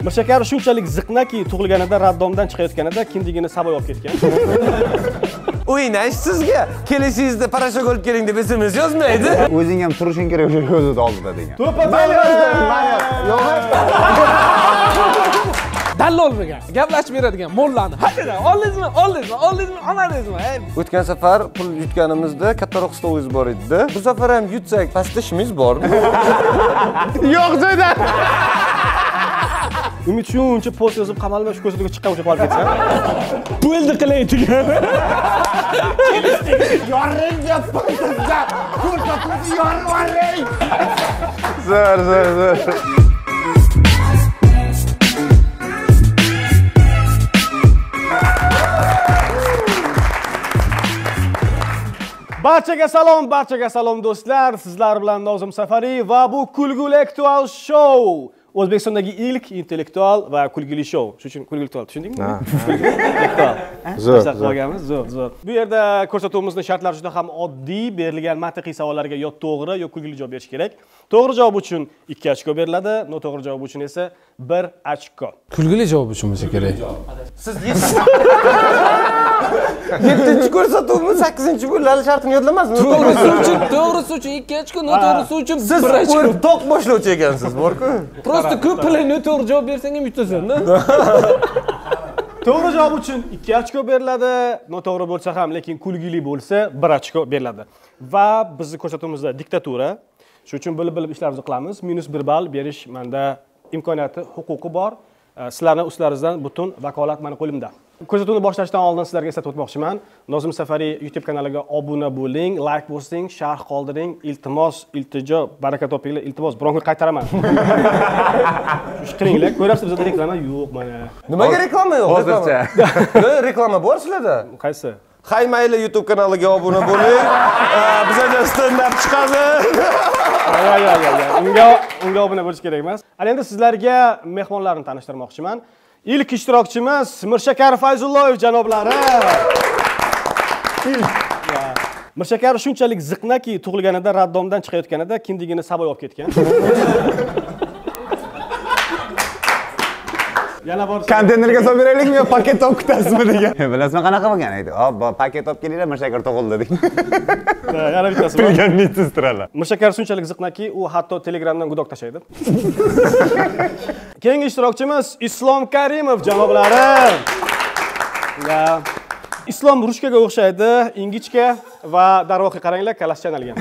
Mirshakar shunchalik ziqnaki tug'ilganida raddomdan chiqayotganida kindigini Saboy olib ketgan. O'ynash sizga kelishingizda parashok olib keling deb SMS yozmaydi. O'zing ham turishing kerak o'sha ko'zida oldida degan. Dallol degan, gaplashib beradigan mollani. Haqida, oldingizmi, olmadingizmi? O'tgan safar pul yutganimizda kattaroq stolingiz bor edi-da. Bu safar ham yutsak, pastda ishimiz bormi? Yo'q joydan. Umid shuncha post yozib qamalma shu ko'rsatuvga chiqqan o'sha qolib ketsa. Bo'ldi qilaydigan. Yoring deb qo'ysa, ko'rsatuvni yoring. Zo'r. Barchaga salom do'stlar. Sizlar bilan Nozim Safariy va bu kulguli aktual show. O'zbekistondagi ilk intellektual va kulgili show. Shuning uchun kulgili tushundingmi? Zo'r. Bu yerda ko'rsatuvimizning shartlari juda ham oddiy. Berilgan mantiqiy savollarga yo to'g'ri yo kulgili javob berish kerak. To'g'ri javob uchun 2 ochko beriladi, noto'g'ri javob uchun esa 1 ochko. Kulgili javob uchun bo'lsa kerak. Siz 7-chi ko'rsatuvimiz 8-bo'ladi shartini yodlamasizmi? To'g'risi uchun 2 ochko, noto'g'risi uchun 1 ochko. Siz to'q boshlovchi ekansiz, bor-ku. Prosta ko'p bilan noto'g'ri javob bersang ham yutasan-da. To'g'ri javob uchun 2 ochko beriladi, noto'g'ri bo'lsa ham, lekin kulgili bo'lsa 1 ochko beriladi. Va bizning ko'rsatuvimizda diktatura. Shuning uchun bilib ishlarimizni qilamiz. -1 ball berish menda imkoniyati, huquqi bor. Sizlarning ustlaringizdan butun vakolat meni qo'limda. Ko'rsatuvni boshlashdan oldin sizlarga eslatib o'tmoqchiman. Nozim Safariy YouTube kanaliga obuna bo'ling, like bosing, sharh qoldiring, iltimos, iltijo, baraka topinglar, iltimos, biron kun qaytaraman. Shu qilinglar. Ko'rasiz bizda reklama yo'q mana. Nimaga reklama yo'q? Hozircha. Reklama bor sizlarda? Qaysi? Hay mayli YouTube kanaliga obuna bo'ling. Bizga stand-up chiqadi. Unga obuna bo'lish kerak emas. Endi sizlarga mehmonlarni tanishtirmoqchiman. İlk ishtirokchimiz Mirshakar Fayzulloyev janoblari. Mirshakar shunchalik ziqnaki tug'ilganida raddomdan chiqayotganida kindigini Saboy olib ketgan. Yana bor. Konteynerga solib beraylikmi yo paket olib kutasizmi degan. Bilasizmi qanaqa bo'lgan edi? Hop, paket olib kelinglar, Mirshakar tug'ildi dedik. Yana bittasi bor. Bilgan mitsiztirlar. Mirshakar shunchalik ziqnaki, u hatto Telegramdan gudok tashlaydi. Keyingi ishtirokchimiz Islom Karimov janoblari. Islom ruchkaga o'xshaydi, ingichka va darvoqe qaranglar, kalasi chanalgan.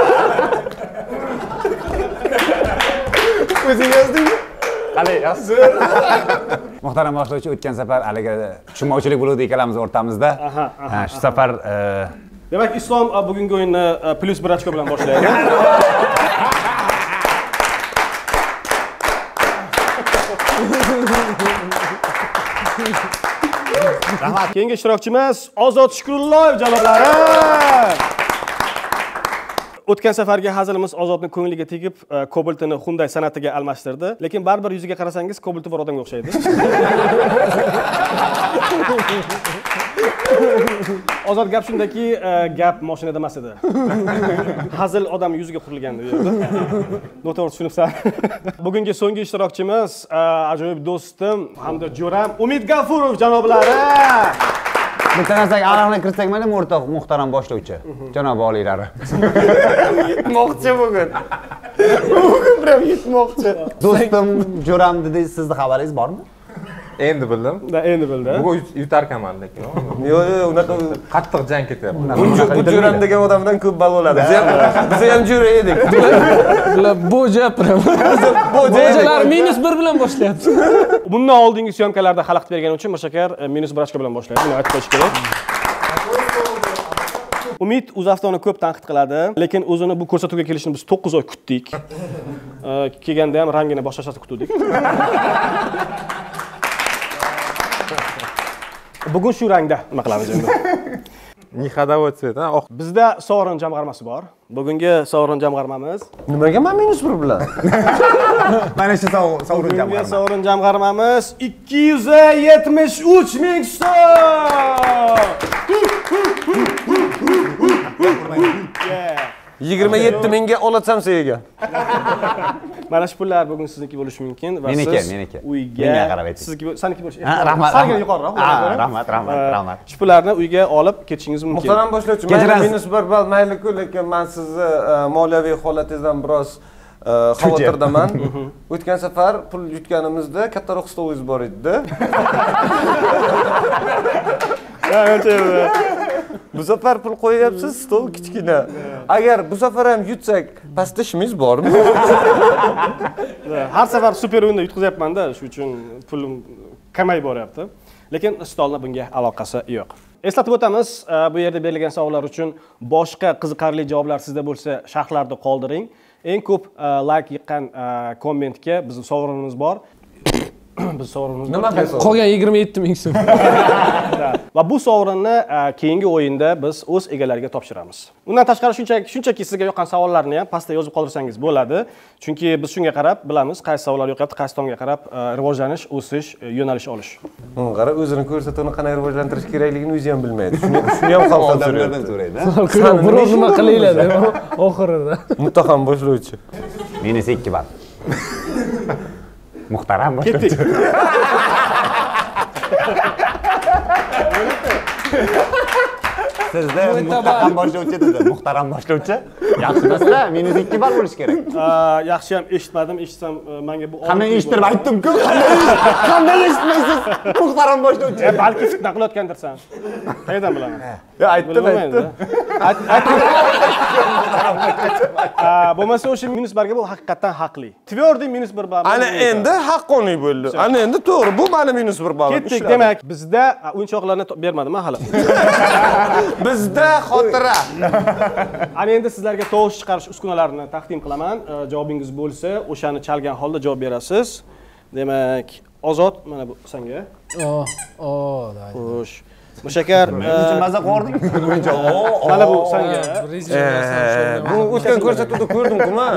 O'zing yozdingmi? Qalay, yaxshi. Muhtaram boshlovchi, o'tgan safar haliga tushunmovchilik bo'ldi ikkalamiz o'rtamizda. Shu safar demak, Islom bugungi o'yinni +1 ochko bilan boshlaydi. Rahmat. Keyingi ishtirokchimiz Ozod Shukrulloyev janoblari. O'tgan safargi hazilimiz Ozodning ko'ngliga tegib, Cobalt'ni Hyundai san'atiga almashtirdi, lekin baribir yuziga qarasangiz Cobalt'i bor odamga o'xshaydi. Ozod gap shundaki, gap mashinada emas edi. Hazil odam yuziga qurilgan bu yerda. Noto'g'ri tushunibsan. Bugungi so'nggi ishtirokchimiz ajoyib do'stim hamda jo'ram Umid G'afurov janoblari. bitta narsaga aniqlik kiritsak mayli, o'rtoq muhtaram boshlovchi, janob oliylari. Yetmoqchi bugun. Bugun ham yetmoqchi. Do'stim jo'ram dedi, sizning xabaringiz bormi? Endi bildim. Endi bildi. Bugun yutarkanman lekin. Yo'q, unaqa Qattiq jang ketyapti. Bu jo'ram degan odamdan ko'p bal bo'ladi. Biz ham jo'ra edik. Bular bo'ja bo'jalar -1 bilan boshlayapti. Bundan oldingi syomkalarda xalaqit bergani uchun Mirshakar -1 ochko bilan boshlaydi. Buni aytib qo'yish kerak. Umid UzAvtoni ko'p tanqid qiladi, lekin o'zini bu ko'rsatuvga kelishini biz 9 oy kutdik. Kelganda ham rangini boshqachasi kutdik. Bugun shu rangda nima qilamiz endi? Не ходовой цвет, а? Bizda sovrin jamg'armasi bor. Bugungi sovrin jamg'armamiz. Nimaga men -1 bilan? Mana shu sovrin Bugungi jamg'arma. sovrin jamg'armamiz 273 ming so'm. 27 mingga olatsam senga. Mana shu pullar bugun sizniki bo'lishi mumkin va Meniki, siz meniki. uyga Menga qarab ayting. sizniki saniki bo'lishi Rahmat. salgina yuqoriroq. Rahmat. Shu pullarni uyga olib ketishingiz mumkin. Muhtaram boshlovchi, mayli -1 ball mayli-ku, lekin men sizni moliyaviy holatingizdan biroz xavotirdaman. O'tgan safar pul yutganimizda kattaroq stolingiz bor edi. Bu safar pul qo'yapsiz, stol kichkina. Agar bu safar ham yutsak, pastda ishingiz bormi? Har safar super o'yinda yutqizyapman-da, shuning uchun pulim kamayib boryapti. Lekin stolning bunga aloqasi yo'q. Eslatib o'tamiz, bu yerda berilgan savollar uchun boshqa qiziqarli javoblar sizda bo'lsa, sharhlarda qoldiring. Eng ko'p like yiqqan kommentga bizning sovrinimiz bor. Biz sovrinimiz Nima qilasiz? Qolgan 27 ming so'm. Va bu sovrinni keyingi o'yinda biz o'z egalariga topshiramiz. Undan tashqari shunchaki sizga yoqqan savollarni ham pastda yozib qoldirsangiz bo'ladi. Chunki biz shunga qarab bilamiz, qaysi savollar yoqyapti, qaysi tomga qarab rivojlanish, o'sish, yo'nalish olish. Qara, o'zini ko'rsatuvni qanday rivojlantirish kerakligini o'zi ham bilmaydi. Shuni ham xalqdan Odamlardan so'raydi. Biror nima qilinglar deb oxirida. Muttaham boshlovchi. -2 ball. Muhtaram boshlovchi. Ketdik. Sizda muhtaram boshlovchi dedi. Muhtaram boshlovchi. Yaxshi emas-da, -2 ball bo'lish kerak. Yaxshi ham eshitmadim, eshitsam menga bu Qanday eshitdim, aytdim-ku. Qanday eshitmaysiz? Muhtaram boshlovchi. Balki fitna qilayotgandirsan. Qayerdan bilaman? Ya aytdim. Bo'lmasa o'sha -1 bu haqiqatan haqli. Tverdiy -1 ball. Ana endi haqqoniy bo'ldi. Ana endi to'g'ri, bu mani -1 ball. Ketdik, demak, bizda o'yinchoqlarni bermadim hali. Bizda xotira. Ana endi sizlarga tovush chiqarish uskunalarini taqdim qilaman. Javobingiz bo'lsa, o'shani chalgan holda javob berasiz. Demak, Ozod, mana bu senga. Xo'sh. Mushakar, Maza qording. mana bu senga. Bu o'tgan ko'rsatuvda ko'rdim-ku men.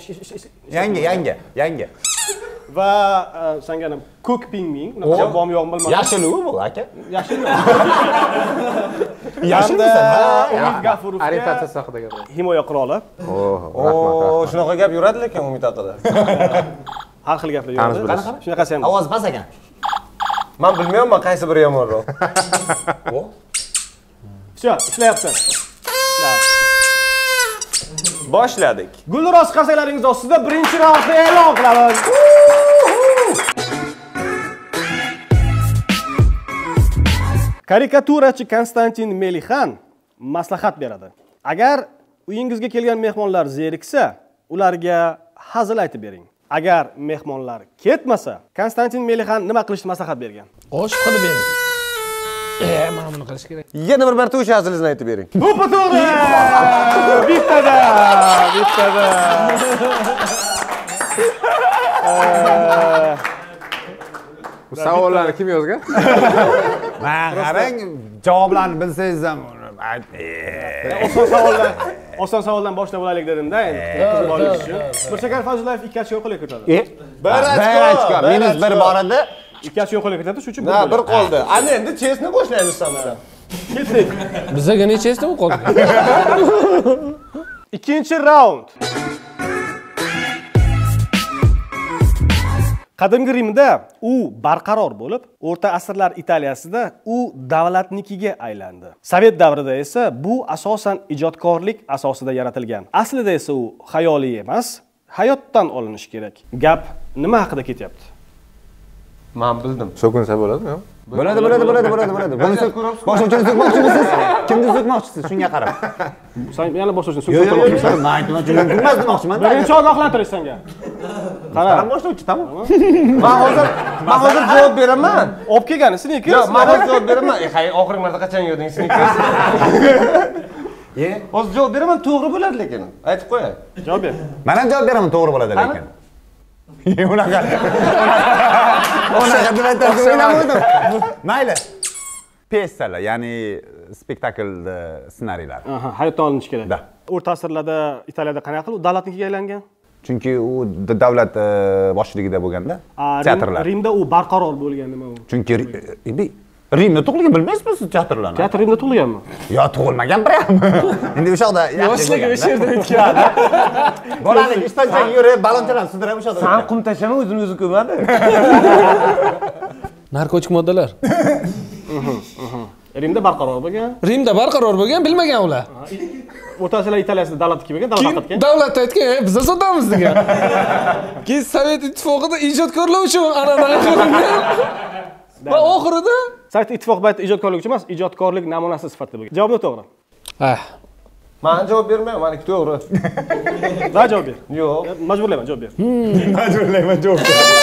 Yangi. Va senga ham ko'k pingvin, bormi yo'qmi bilmadim. Yashil bu aka. Yashil. Yashilmisan? Umid Gafurovga Orientatsiya haqida gapiradi. himoya quroli. O, shunaqa gap yuradi lekin Umid haqida. Har xil gaplar yuradi. Shunaqasi ham. Ovoz past ekan. Men bilmayman qaysi biri yomonroq. Всё, ishlayapti. Boshladik. Gulroz qarsalaringiz ostida birinchi raundni e'lon qilamiz. Karikaturachi Konstantin Melixan maslahat beradi. Agar uyingizga kelgan mehmonlar zeriksa, ularga hazil aytib bering. Agar mehmonlar ketmasa, Konstantin Melixan nima qilishni maslahat bergan? Qo'shib qilib bering. Mana buni qilish kerak. Yana bir marta o'sha hazilingizni aytib bering. Bu to'g'ri. Bittada. Bu savollarni kim yozgan? Men qarang, javoblarni bilsangiz ham Oson savoldan boshlab olaylik dedim-da endi. Qiziq bo'lish uchun. Mushakar Fazlillayev 2 ochko qo'lga ko'tardi. -1 bor edi. 2 ochko qo'lga ko'tardi, shuning uchun Ha, bir qoldi. Ana endi chestni boshlaymiz samara. ketdik. Bizga necha esda qoldi? Ikkinchi raund. Qadimgi Rimda u barqaror bo'lib, o'rta asrlar Italiyasida u davlatnikiga aylandi. Sovet davrida esa bu asosan ijodkorlik asosida yaratilgan. Aslida esa u xayoliy emas, hayotdan olinishi kerak. Gap nima haqida ketyapti? Men bildim. So'kinsa bo'ladimi? Bo'ladi. Boshlovchini so'kmoqchimisiz? Kimni so'kmoqchisiz? Shunga qarab. Sen yana boshlovchini Yo'q, so'kmoqchimisan? men aytmoqchi emas demoqchiman. Birinchi ogohlantirish senga. Qara. Boshlovchi, tamom. Men hozir javob beraman. Olib kelgani Snickers. Yo'q, men hozir javob beraman. Hay, oxirgi marta qachon yeding Snickers? Hozir javob beraman, to'g'ri bo'ladi lekin. Aytib qo'yay. Javob ber. Men ham javob beraman, to'g'ri bo'ladi lekin. Unaqa deb aytdim. Mayli. Pyesalar, ya'ni spektaklda ssenariylar. Hayotdan olinishi kerak. Da. O'rta asrlarda Italiyada qanaqa qilib davlatnikiga aylangan? Chunki u davlat boshchiligida bo'lganda teatrlar. Rimda u barqaror bo'lgan nima u? Chunki Rimda tug'ilgan bilmaysizmi siz teatrlarni? Teatr Rimda tug'ilganmi? Yo, tug'ilmagan biram. Endi o'sha yoqda Yoshlik o'sha yerda o'tgan. bolalik ishdan yurib, balonchalar sudrab o'sha yoqda. San qum tashlama o'zini o'zi ko'madi. Narkotik moddalar. Rimda barqaror bo'lgan. Rimda barqaror bo'lgan, bilmagan ular. O'rtachilar Italiyasida davlatga kelgan, davlat haqqiga. Davlat aytgan, biz sotamiz degan. Keyin Sovet ittifoqida ijodkorlar uchun an'analar qilingan. Va oxirida Sovet ittifoqi baytida ijodkorlik uchun emas, ijodkorlik namunasi sifatida bo'lgan. Javob to'g'ri. Men javob bermayman, meniki to'g'ri. Va javob ber. Yo'q. Majburlayman javob ber. Majburlayman javob.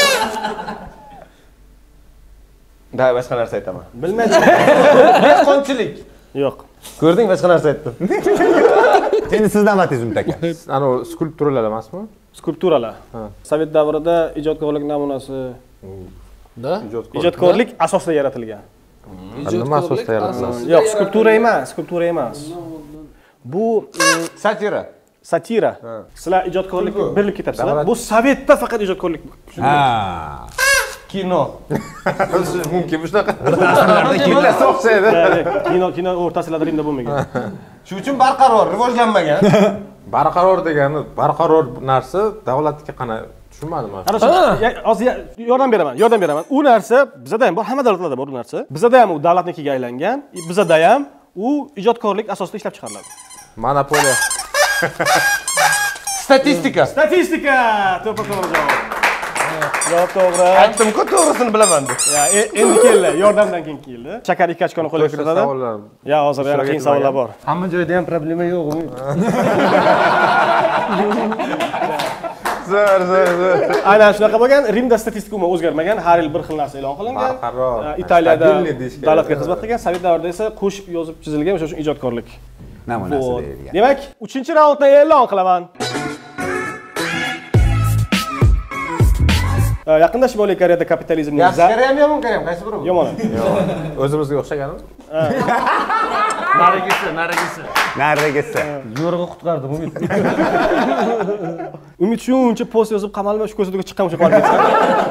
Da, boshqa narsa aytaman. Bilmayman. Dehqonchilik. Yo'q. Ko'rding, boshqa narsa aytdim. Endi sizdan vatizm aka. Ana skulpturalar emasmi? Skulpturalar. Sovet davrida ijodkorlik namunasi, ijodkorlik asosida yaratilgan. Nima asosda yaratilgan? Yo'q, skulptura emas. Bu Satira. satira. Sizlar ijodkorlikka berilib ketasizlar. Bu Sovetda faqat ijodkorlik. Ha. Kino. Mumkin shunaqa. Kinolar o'xshaydi. Kino o'rtachilarda Rimda bo'lmagan. Shuning uchun barqaror, rivojlanmagan. Barqaror degani, barqaror narsa davlatga qana tushunmadim men. Hozir yordam beraman. U narsa bizada ham bor, hamma davlatlarda bor u narsa. Bizada ham u davlatnikiga aylangan, bizada ham u ijodkorlik asosida ishlab chiqariladi. Monopoliya. Statistika. To'g'ri javob. Javob to'g'ri. Aytdim-ku, to'g'risini bilaman deb. Endi keldi, yordamdan keyin keldi. Shakar 2 ochkoni qo'lga kiritadi. Ya, hozir yana qiyin savollar bor. Hamma joyda ham problema yo'q. Zo'r. Aynan shunaqa bo'lgan. Rimda statistika umuman o'zgarmagan, har yil bir xil narsa e'lon qilingan. Italiyada davlatga xizmat qilgan, Sovet davrida esa qo'shib yozib chizilgan, o'sha uchun ijodkorlik namunasi deyilgan. Demak, 3-raundni e'lon qilaman. Yaqinda Shimoliy Koreyada kapitalizmning Yaxshi Koreya yomon Koreya, qaysi biri bu? Yomon. O'zimizga o'xshaganmi? Narigisi. Yo'rg'a qutqardim Umid. Umid shuncha post yozib qamalma, shu ko'rsatuvga chiqqan o'sha qolib ketdi.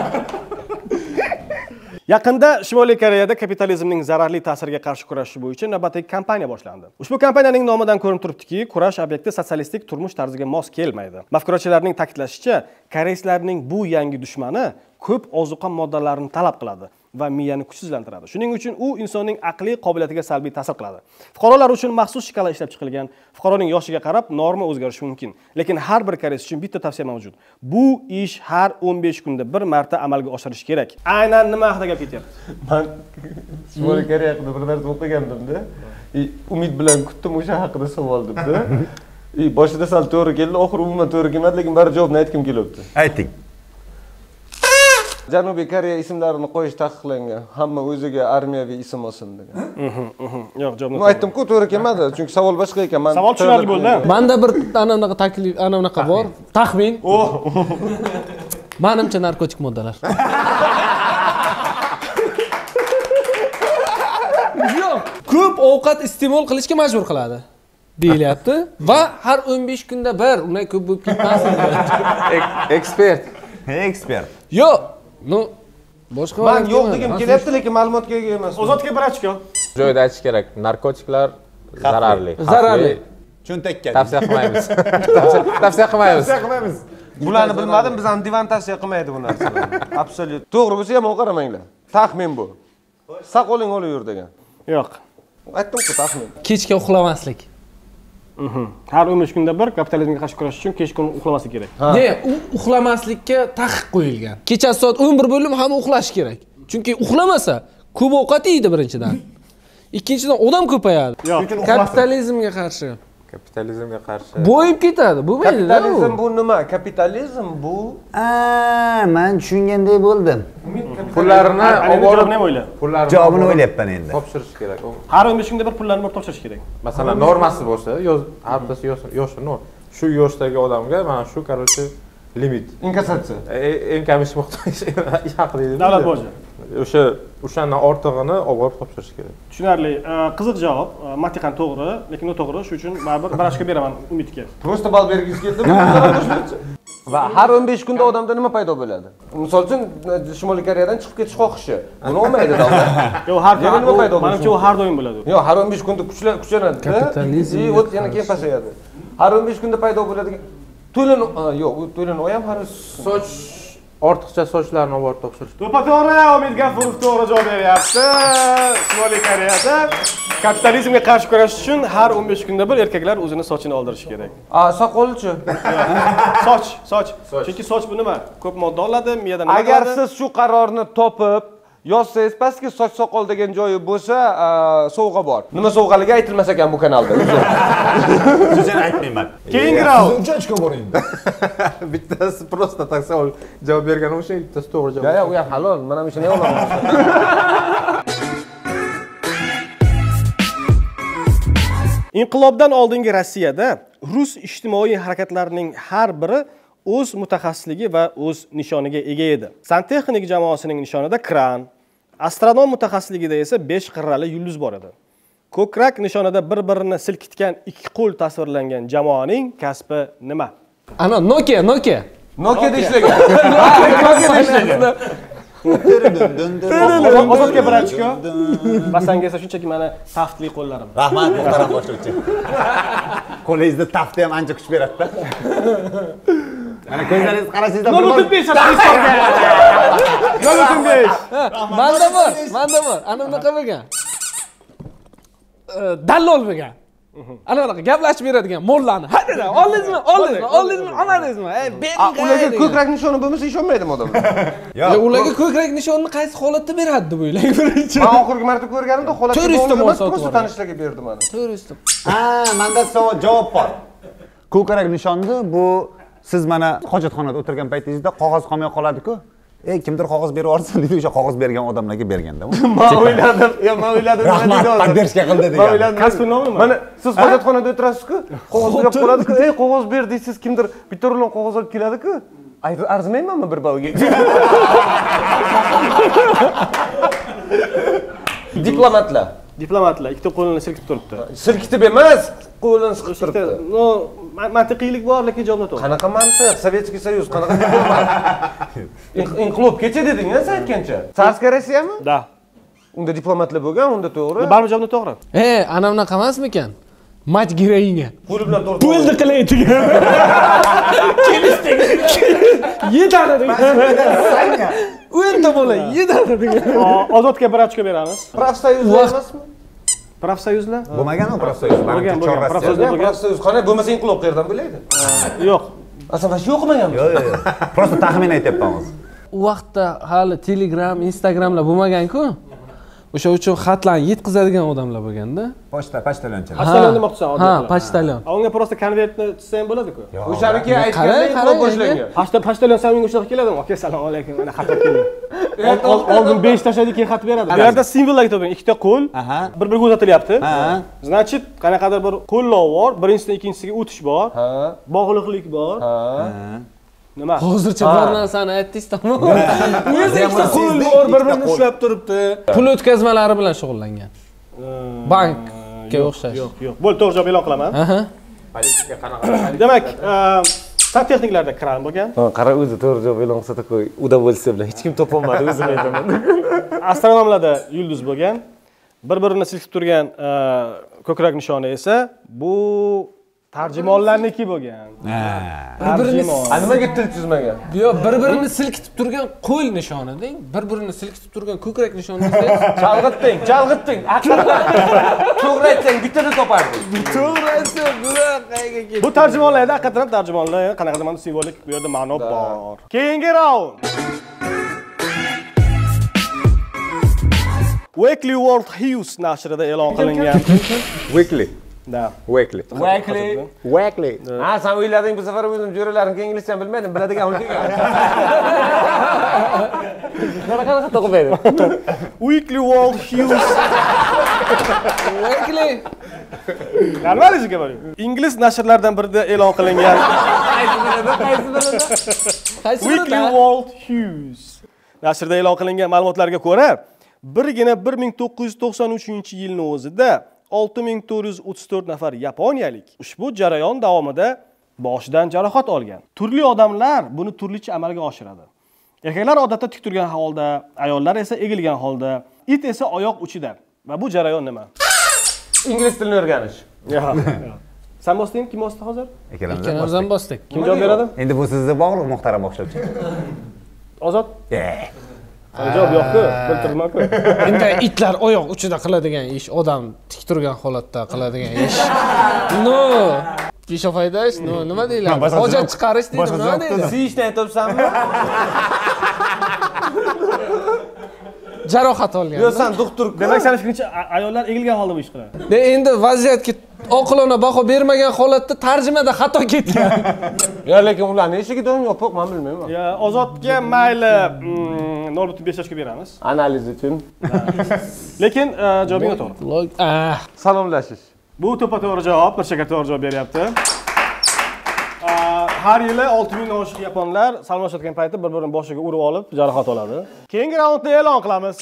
Yaqinda Shimoliy Koreyada kapitalizmning zararli ta'siriga qarshi kurashish bo'yicha navbatdagi kampaniya boshlandi. Ushbu kampaniyaning nomidan ko'rinib turibdiki, kurash obyekti sotsialistik turmush tarziga mos kelmaydi. Mafkurachilarning ta'kidlashicha, koreyslarning bu yangi dushmani ko'p ozuqa moddalarini talab qiladi va miyani kuchsizlantiradi. Shuning uchun u insonning aqliy qobiliyatiga salbiy ta'sir qiladi. Fuqarolar uchun maxsus shkala ishlab chiqilgan. Fuqaroning yoshiga qarab norma o'zgarishi mumkin. Lekin har bir koreys uchun bitta tavsiya mavjud. Bu ish har 15 kunda bir marta amalga oshirish kerak. Aynan nima haqida gap ketyapti? Men Shimoliy Koreya haqida bir narsa o'qigandim-da. Umid bilan kutdim o'sha haqida savol debdi. Boshida sal to'g'ri keldi, oxiri umuman to'g'ri kelmadi, lekin bari javobni aytkim kelyapti. Ayting. Janubiy Koreya ismlarini qo'yish taqiqlangan. Hamma o'ziga armiyaviy ism olsin degan. Yo'q, javobni. Men aytdim-ku, to'g'ri kelmadi, chunki savol boshqa ekan. Men savol tushunarli bo'ldi. Menda bir anaqa taklif, anaqa bor. Taxmin. Menimcha narkotik moddalar. Yo'q, ko'p ovqat iste'mol qilishga majbur qiladi. Deyilyapti va har 15 kunda bir, undan ko'p bo'lib ketmasin. Ekspert. Yo'q, boshqa men yo'q degim kelyapti, lekin ma'lumotga ega emas. Ozodga bir ochko. Joyida aytish kerak, narkotiklar zararli. Cho'ntakka. Tavsiya qilmaymiz. Tavsiya qilmaymiz. Bularni bilmadim, biz ham divan tavsiya qilmaydi bu narsalarni. Absolyut. To'g'ri bo'lsa ham qaramanglar. Taxmin bu. Saqoling olaver degan. Yo'q. Aytdim-ku, taxmin. Kechga uxlamaslik. Har 15 kunda bir kapitalizmga qarshi kurashish uchun kechqurun uxlamaslik kerak. Ne, uxlamaslikka taqiq qo'yilgan. Kechasi soat 11 bo'lib hamma uxlash kerak. Chunki uxlamasa ko'p ovqat yeydi birinchidan. Ikkinchidan odam ko'payadi. Kapitalizmga qarshi. Boyib ketadi. Bo'lmaydi-da. Kapitalizm bu nima? Kapitalizm bu men tushunganday bo'ldim. Pullarni Javobni o'yla. Javobini o'ylayapman endi. Topshirish kerak. Har 15 kunda bir pullarni topshirish kerak. Masalan, normasi bo'lsa, haftasi yoshi nol. Shu yoshdagi odamga mana shu, короче, limit. Inkassatsiya. Eng kam ish ish haqi deydi. Davlat boji. O'shandan ortig'ini olib topshirish kerak. Tushunarli. Qiziq javob. Matiqan to'g'ri, lekin u to'g'ri, shuning uchun baribir bir ochko beraman Umidga. Просто bal bergingiz keldimi? Va har 15 kunda odamda nima paydo bo'ladi? Misol uchun Shimoliy Koreyadan chiqib ketish xohishi. Buni olmaydi davlat. Yo'q, har Yana nima paydo bo'ladi? Menimcha u har doim bo'ladi. Yo'q, har 15 kunda kuchlanadi. Kapitalizm. O't yana keyin pasayadi. Har 15 kunda paydo bo'ladigan to'lin yo'q, u to'lin ham har Soch ortiqcha sochlarni olib borib topshirish. To'g'ri, Umid G'afurov to'g'ri javob beryapti. Shimoliy Koreyada kapitalizmga qarshi kurashish uchun har 15 kunda bir erkaklar o'zini sochini oldirishi kerak. Soqolchi. Soch. Chunki soch bu nima? Ko'p modda oladi, miyadan nima Agar qiladi? siz shu qarorni topib yozsangiz pastki soch soqol degan joyi bo'lsa, sovg'a bor. Nima sovg'aligi aytilmas ekan bu kanalda. Sizga aytmayman. Keyingi raund. Uchachko boring. Bittasi просто так savol javob bergan o'sha, bittasi to'g'ri javob. Yo'q, u ham halol. Men ham shuni olaman. Inqilobdan oldingi Rossiyada rus ijtimoiy harakatlarining har biri o'z mutaxassisligi va o'z nishoniga ega edi. Santexnik jamoasining nishonida kran, astronom mutaxassisligida esa 5 qirrali yulduz bor edi. Ko'krak nishonida bir-birini silkitgan ikki qo'l tasvirlangan jamoaning kasbi nima? Ana Nokia. Nokia'da ishlagan. Nokia'da ishlagan. Ozodga bir ochko. Basanga esa shunchaki mana taftli qo'llarim. Rahmat, muhtaram boshlovchi. Qo'lingizda tafti ham ancha kuch beradi-da. Mana ko'zlaringiz qarasangizda 0.5 0.5. Manda bor. Ana bunaqa bo'lgan. Dallol bo'lgan. Ana bunaqa gaplashib beradigan mollarni. Hadada, oldingizmi? Olmadingizmi? Ularga ko'krak nishoni bo'lmasa ishonmaydimi odamlar? Ularga ko'krak nishonini qaysi holatda beradi deb o'ylang birinchi. Men oxirgi marta ko'rganimda holatga prosta tanishlarga berdi mana. To'g'ri. menda savol javob bor. Ko'krak nishonni bu siz mana hojatxonada o'tirgan paytingizda qog'oz qolmay qoladi-ku. Kimdir qog'oz berib yuborsa, deydi o'sha qog'oz bergan odamlarga berganda. Men o'yladim. Rahmat, taqdirishga qildi degan. Men o'yladim. Kasbi nomimi? Mana siz hojatxonada o'tirasiz-ku, qog'oz berib qoladi-ku, qog'oz ber deysiz, kimdir bitta rulon qog'oz olib keladi-ku. Arzimaymanmi bir balga? Diplomatlar ikkita qo'lini silkitib turibdi. Silkitib emas, qo'lini siqib turibdi. No, mantiqiylik bor, lekin javob to'g'ri. Qanaqa mantiq? Sovetskiy Soyuz qanaqa diplomat? Inqilob kecha deding-a sen aytgancha. Tsarskiy Rossiyami? Da. Unda diplomatlar bo'lgan, unda to'g'ri. Barcha javob to'g'ri. Ana bunaqa emasmikan? Mach giroyinga. Qo'li bilan to'g'ri. Bo'ldi qilaydigan. Yetadi degan. O'nta bola yetadi degan. Ozodga bir ochko beramiz. Profsoyuzlar emasmi? Profsoyuzlar? Bo'lmagan-ku profsoyuz. Bo'lgan. Profsoyuz qanday bo'lmasa inqilob qayerdan bo'laydi? Yo'q. Aslida shu o'qimaganmi? Yo'q. Prosta taxmin aytyapman hozir. U vaqtda hali Telegram, Instagramlar bo'lmagan-ku. O'sha uchun xatlarni yetkazadigan odamlar bo'lganda. Pochtalonchilar. Pochtalon demoqchisan oddiy. Ha, pochtalon. Unga просто konvertni chizsa ham bo'ladi-ku. O'shaniki aytganda inqilob boshlangan. Pochtalon samimiy ushlaga keladimi? Aka, assalomu alaykum. Mana xat keling. Oldin 5 tashlaydi, keyin xat beradi. Bu yerda simvollar toping. Ikkita qo'l bir-biriga uzatilyapti. Значит, qanaqadir bir qo'llov bor, birinchisidan ikkinchisiga o'tish bor. Bog'liqlik bor. Nima? Hozircha bir narsani aytdingiz, tamom. O'zi ikkita qo'l bor, bir-birini ushlab turibdi. Pul o'tkazmalari bilan shug'ullangan. Bankga o'xshash. Yo'q. Bo'ldi, to'g'ri javob e'lon qilaman. Politika qanaqa? Demak, santexniklarda kran bo'lgan. Qara o'zi to'g'ri javob e'lon qilsa qo'y, udovольствие bilan hech kim topolmadi, o'zim aytaman. Astronomlarda yulduz bo'lgan. Bir-birini silkitib turgan ko'krak nishoni esa bu tarjimonlarniki bo'lgan. Nimaga til chizmagan? Yo'q, bir-birini silkitib turgan qo'l nishoni deng, bir-birini silkitib turgan ko'krak nishoni Chalg'itding. To'g'ri aytsang, bittada toparding. To'g'ri aytsa, bunaqaga ketdi. Bu tarjimonlarda haqiqatan tarjimonlar qanaqadir mana simvolik bu yerda ma'no bor. Keyingi raund. Weekly World News nashrida e'lon qilingan. Weekly. Da. Weekly. Ha, sen o'ylading bu safar o'zim jo'ralarimga inglizcha ham bilmaydim, biladigan bo'lib kelgan. Qanaqa to'qimaydi? Weekly World News. Weekly. Normaliga bor. Ingliz nashrlaridan birida e'lon qilingan. Weekly World News nashrida e'lon qilingan ma'lumotlarga ko'ra, birgina 1993-yilning o'zida 6434 nafar yaponiyalik ushbu jarayon davomida boshidan jarohat olgan. Turli odamlar buni turlicha amalga oshiradi. Erkaklar odatda tik turgan holda, ayollar esa egilgan holda, it esa oyoq uchida. Va bu jarayon nima? Ingliz tilini o'rganish. Sen bosding, kim bosdi hozir? Ikkalamiz ham bosdik. Kim javob beradi? Endi bu sizga bog'liq muhtaram boshlovchi. Ozod? Javob yo'q-ku, biltirma-ku. Endi itlar oyoq uchida qiladigan ish, odam tik turgan holatda qiladigan ish. No, pishofaydash, no, nima deyiladi? Hojat chiqarish deydi, nima deydi? Siyishni aytyapsanmi? Jarohat olgan. Yo'q, sen doktor. Demak, sen fikringcha ayollar egilgan holda bu ish qiladi. Endi vaziyatga oqilona baho bermagan holatda tarjimada xato ketgan. Yo, lekin ularning eshigiga doim yopiq, men bilmayman. Ya, Ozodga mayli 0.5 ochko beramiz. Analiz uchun. Lekin javobingiz to'g'ri. Salomlashish. Bu to'ppa-to'g'ri javob, bir shakar to'g'ri javob beryapti. Har yili 6000 dan oshiq yaponlar salomlashayotgan paytda bir-birini boshiga urib olib jarohat oladi. Keyingi raundni e'lon qilamiz.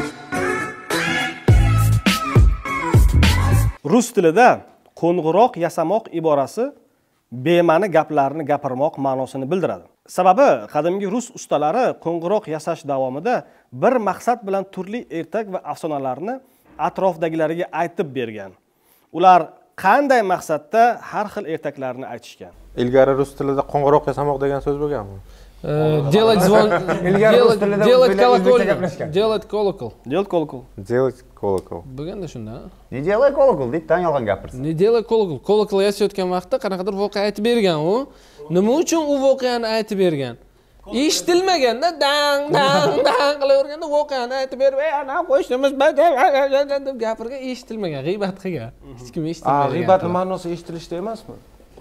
Rus tilida qo'ng'iroq yasamoq iborasi bema'ni gaplarni gapirmoq ma'nosini bildiradi. Sababi qadimgi rus ustalari qo'ng'iroq yasash davomida bir maqsad bilan turli ertak va afsonalarni atrofdagilariga aytib bergan. Ular qanday maqsadda har xil ertaklarni aytishgan? Ilgari rus tilida qo'ng'iroq yasamoq degan so'z bo'lganmi? Делать звон, делать колокольный, делать колокол. Делать колокол. Делать колокol. Bo'lganda shunda. Ne делай колокол deydi, tan yolg'on gapirsin. Ne делать колокол. Kolokol yasayotgan vaqtda qanaqadir voqea aytib bergan u. Nima uchun u voqeani aytib bergan? Eshitilmaganda dang qilaverganda voqeani aytib berib, ana qo'shnimiz deb gapirgan, eshitilmagan, g'iybat qilgan. Hech kim eshitmagan. G'iybatning ma'nosi eshitilishda emasmi?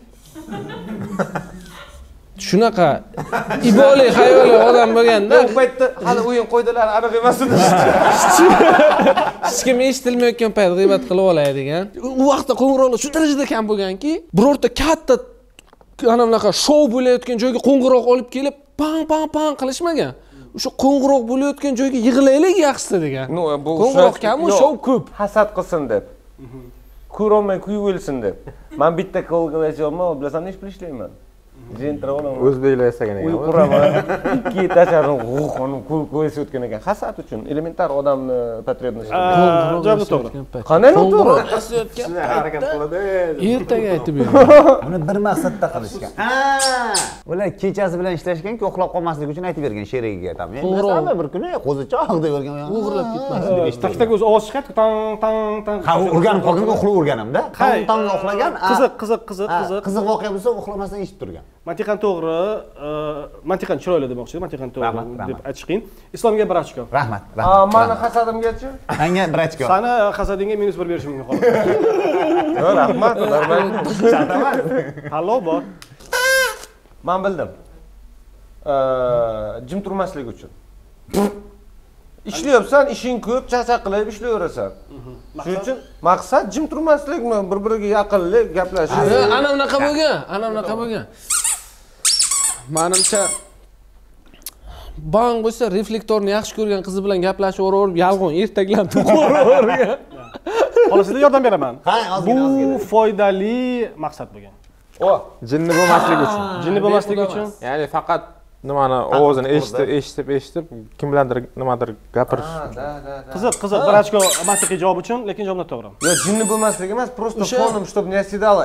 Shunaqa iboli xayoli odam bo'lganda, Bu paytda hali o'yin qo'ydilar, aniq emas edi. hech kim eshitilmayotgan payt g'iybat qilib oladigan. U vaqtda qo'ng'iroqlar shu darajada kam bo'lganki, birorta katta ana bunaqa shou bo'layotgan joyga qo'ng'iroq olib kelib, pang qilishmagan. O'sha qo'ng'iroq bo'layotgan joyga yig'laylik yaxshisi degan. Qo'ng'iroq kam, shou ko'p. Hasad qilsin deb. Ko'rolmay kuyib o'lsin deb. Men bitta qo'lga aytayapman, bilasan, ish ishlayman. Jentra olaman. O'zbeklar yasagan ekan. Uy quraman. 2 etacharni g'o'xonim qo'yib o'tgan ekan. Hasad uchun elementar odamni potrебность. Javob to'g'ri. Qanday noto'g'ri? Harakat qiladi. Ertaga aytib bergan. Uni bir maqsadda qilishgan. Ular kechasi bilan ishlashganki, uxlab qolmaslik uchun aytib bergan sherigiga tam. Endi bir kuni qo'zichoq deb bergan. O'g'irlab ketmasin deb eshitdim. Tak o'zi ovoz chiqadi, tang. Ha, urganib qolganga uxlab o'rganimda. Tong uxlagan. Qiziq voqea bo'lsa uxlamasdan eshitib turgan. Mantiqan to'g'ri, mantiqan chiroyli demoqchi, mantiqan to'g'ri deb aytish qiyin. Islomga 1 ochko. Rahmat. Meni hasadimgachi? Menga 1 ochko. Sani hasadingga -1 berishim mumkin xolos. Yo'q, rahmat, barman. Hallo bor. Men bildim. Jim turmaslik uchun. Ishlayapsan, ishing ko'p, charchaq qilib ishlayverasan. Shuning uchun maqsad jim turmaslikmi, bir-biriga yaqinlik, gaplashish. Ana bunaqa bo'lgan. Menimcha bang bo'lsa, reflektorni yaxshi ko'rgan qizi bilan gaplashib o'raverib, yalg'on ertaklarni to'qiravergan. Xolos, sizga yordam beraman. Ha, ozgina. Bu foydali maqsad bo'lgan. Jinni bo'lmaslik uchun. Jinni bo'lmaslik uchun. Ya'ni faqat nimani ovozini eshitib kimlardir nimadir gapirish. Qiziq, 1 ochko mantiqiy javob uchun, lekin javob noto'g'ri. Yo'q, jinni bo'lmaslik emas, просто fonim, чтобы не оседало.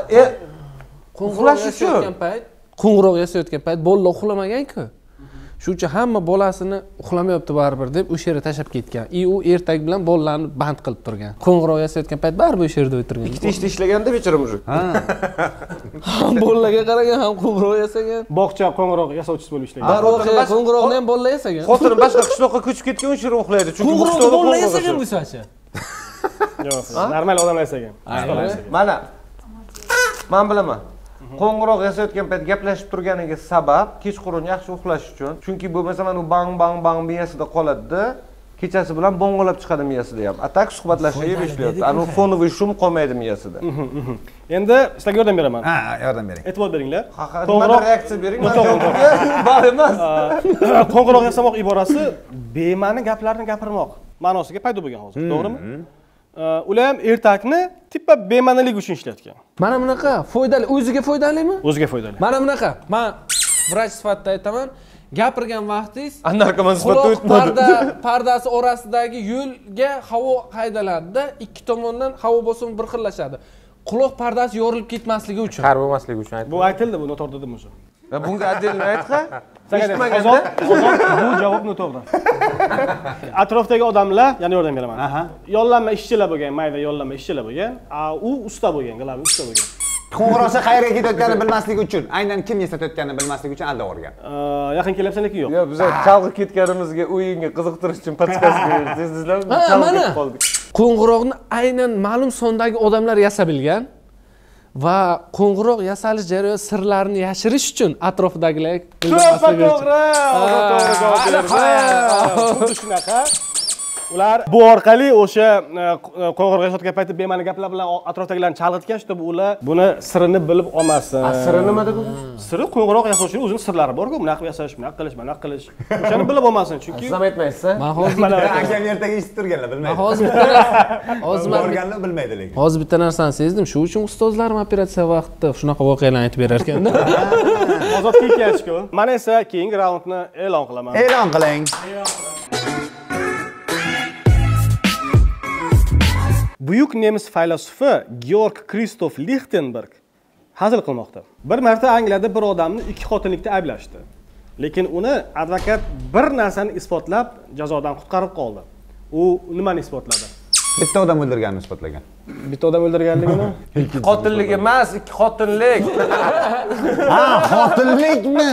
Qo'ng'iroq yasayotgan payt bolalar uxlamagan-ku. Shuning uchun hamma bolasini uxlamayapti baribir deb o'sha yerga tashlab ketgan. U ertak bilan bolalarni band qilib turgan. Qo'ng'iroq yasayotgan payt baribir o'sha yerda o'tirgan. Ikkita ishda ishlaganda bechora mujik. Ham bolalarga qaragan, ham qo'ng'iroq yasagan. Bog'cha qo'ng'iroq yasovchisi bo'lib ishlaydi. Darvoqe qo'ng'iroqni ham bolalar yasagan. Xotinim boshqa qishloqqa ko'chib ketgan, o'sha yerda uxlaydi. Chunki bu Qo'ng'iroqni bolalar yasagan bo'lsa-chi. Yo'q, normal odamlar yasagan. Mana. Men bilaman. Qo'ng'iroq yasayotgan payt gaplashib turganiga sabab kechqurun yaxshi uxlash uchun. Chunki bo'lmasa mana u bang miyasida qoladi-da, kechasi bilan bo'ng'ilab chiqadi miyasida ham. Atak suhbatlashib ishlayapti. Ani fonoviy shum qolmaydi miyasida. Endi sizlarga yordam beraman. Ha, yordam bering. E'tibor beringlar. Qo'ng'iroq reaksiya bering. Bor emas. Qo'ng'iroq yasamoq iborasi bema'ni gaplarni gapirmoq ma'nosiga paydo bo'lgan hozir, to'g'rimi? Ular ham ertakni tippa bema'nilik uchun ishlatgan. Mana bunaqa foydali, o'ziga foydalimi? O'ziga foydali. Mana bunaqa. Men vrach sifatida aytaman, gapirgan vaqtingiz Narkoman sifatida o'tmadi. Pardasi orasidagi yo'lga havo haydaladida, ikki tomondan havo bosimi bir xillashadi. Quloq pardasi yorilib ketmasligi uchun. Qar bo'lmasligi uchun aytdim. Bu aytildi, bu noto'g'ri dedim o'zi. Va bunga отдельно aytqa. Ozod, bu javob noto'g'ri. Atrofdagi odamlar, yana yordam beraman. Yollanma ishchilar bo'lgan, mayda yollanma ishchilar bo'lgan. U usta bo'lgan, g'alabi usta bo'lgan. Qo'ng'iroqcha qayerga ketayotganini bilmasligi uchun, aynan kim eslatayotganini bilmasligi uchun aldab yuborgan. Yaqin kelyapsan lekin yo'q. Yo'q, biz chalg'ib ketganimizga o'yinga qiziqtirish uchun podkastga sezdingizlarmi? Chalg'ib qoldik. Qo'ng'iroqni aynan ma'lum sondagi odamlar yasab bilgan va qo'ng'iroq yasalish jarayoni sirlarini yashirish uchun atrofidagilar To'g'ri, to'g'ri. Shunaqa. Ular bu orqali o'sha qo'ng'iroq yasayotgan paytda bema'ni gaplar bilan atrofdagilarni chalg'itgan, shu buni sirini bilib olmasin. Siri nimada bu? Siri qo'ng'iroq yasashning o'zining sirlari bor-ku, bunaqa qilib yasash, bunaqa qilish, bunaqa qilish. O'shani bilib olmasin, chunki Sizam aytmaysiz-a? Men hozir Akam ertaga eshitib turganlar bilmaydi. hozir Borganlar bilmaydi lekin. hozir bitta narsani sezdim. Shu uchun ustozlarim operatsiya vaqtida shunaqa voqealarni aytib berar ekanda. ozodga ketishku. Men esa keyingi raundni e'lon qilaman. E'lon qiling. Buyuk nemis faylasufi Georg Christoph Lichtenberg hazil qilmoqda. Bir marta Angliyada bir odamni ikki xotinlikda ayblashdi. Lekin uni advokat bir narsani isbotlab jazodan qutqarib qoldi. U nimani isbotladi? Bitta odam o'ldirganini isbotlagan. Bitta odam o'ldirganligini? Qotillik emas, ikki xotinlik. Xotinlikmi?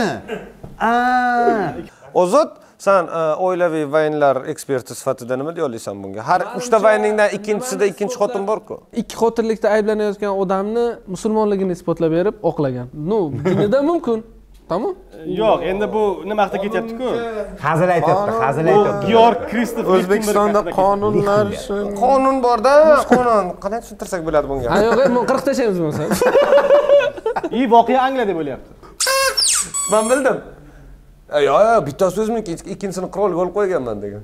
Ozod, sen oilaviy vaynlar eksperti sifatida nima deya olasan bunga? Har 3 ta vayningdan ikkinchisida ikkinchi xotin bor-ku. Ikki xotinlikda ayblanayotgan odamni musulmonligini isbotlab berib oqlagan. Dinida mumkin. Tamam? Yo'q, endi bu nima haqida ketyapti-ku? Hazil aytyapti, hazil aytyapti. Georg Christoph O'zbekistonda qonunlar Qonun borda, qonun. Qanday tushuntirsak bo'ladi bunga? Ha yo'q, men 40 tashlaymiz bo'lsa. Voqea Angliyada bo'lyapti. Men bildim. Yo'q, bitta so'zmiki, ikkinchisini qirolga olib qo'yganman degan.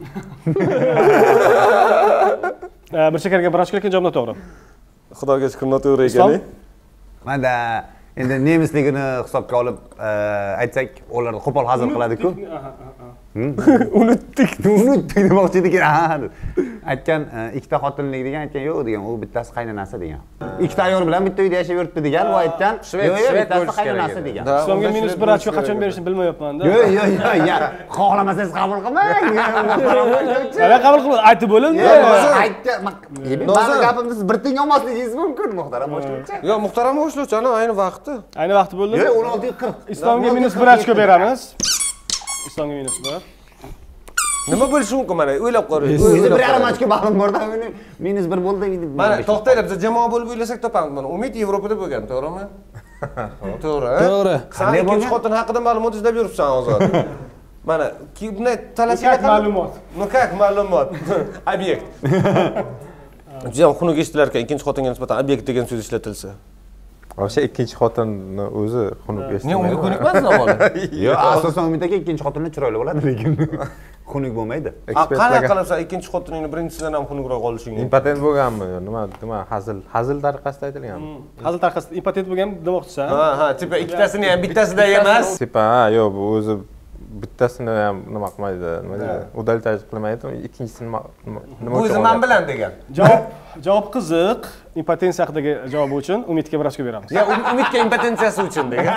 Bir shakarga bir ochko lekin javob noto'g'ri. Xudoga shukr, noto'g'ri ekan. Mana endi nemisligini hisobga olib aytsak, ular qo'pol hazil qiladi-ku. Unutdik demoqchi edik. Aytgan ikkita xotinlik degan, aytgan yo'q degan, u bittasi qaynonasi degan. Ikkita ayol bilan bitta uyda yashab yuribdi degan, u aytgan yo'q, bittasi qaynonasi degan. Islomga minus 1 ochko qachon berishni bilmayapman-da. Yo'q, xohlamasangiz qabul qilmang. Nima qabul qilib aytib bo'lindi? Aytgan, meni gapimni siz bir tinga olmasligingiz mumkin, muhtaram boshlovchi. Yo'q, muhtaram boshlovchi, ayni vaqti. Ayni vaqti bo'ldimi? Yo'q, 16:40. Islomga minus 1 ochko beramiz. Islomga minus 1. Nima bo'lishi mumkin mana? O'ylab qarang. O'zi bir yarim ochko bag'rim borda, minus 1 bo'ldi deydi. Mana to'xtanglar, biz jamoa bo'lib o'ylasak topamiz buni. Umid Yevropada bo'lgan, to'g'rimi? To'g'ri. To'g'ri. Sen ikkinchi xotin haqida ma'lumot izlab yuribsan hozir. Mana bunday talashga ma'lumot. Ну как ma'lumot? Obyekt. Juda xunuk eshitilar ekan, ikkinchi xotinga nisbatan obyekt degan so'z ishlatilsa. O'sha ikkinchi xotinni o'zi xunuk eshitmaydi. Ne unga ko'nikmasizmi avval? Yo'q, asosan Umid aka ikkinchi xotinni chiroyli bo'ladi, lekin xunuk bo'lmaydi. Qanaqa qilibsan ikkinchi xotiningni birinchisidan ham xunukroq olishing? Impotent bo'lganmi? Nima hazil tariqasida aytilganmi? Hazil tariqasida impotent bo'lgan demoqchisan? Ha, tipa ikkitasini ham bittasida emas. Tipa, yo'q, bu o'zi bittasini ham nima qilmaydi, nima deydi? Udaltaj qilmaydi, ikkinchisini nima Bu o'zi men bilan degan. Javob qiziq. Impotensiya haqidagi javob uchun Umidga bir ochko beramiz. Ya Umidga impotensiyasi uchun degan.